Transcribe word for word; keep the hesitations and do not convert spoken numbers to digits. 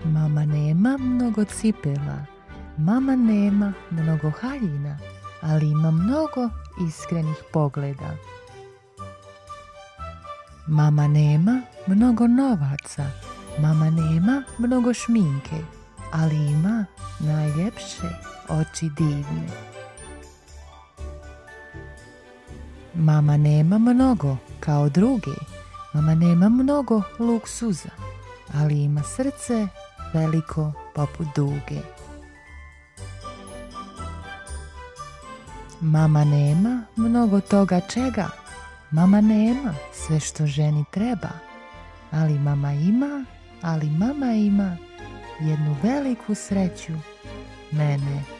Mama nema mnogo cipela, mama nema mnogo haljina, ali ima mnogo iskrenih pogleda. Mama nema mnogo novaca, mama nema mnogo šminke, ali ima najljepše oči divne. Mama nema mnogo kao druge, mama nema mnogo luksuza, ali ima srce veliko poput duge. Mama nema mnogo toga čega, mama nema sve što ženi treba, ali mama ima, ali mama ima jednu veliku sreću, mene.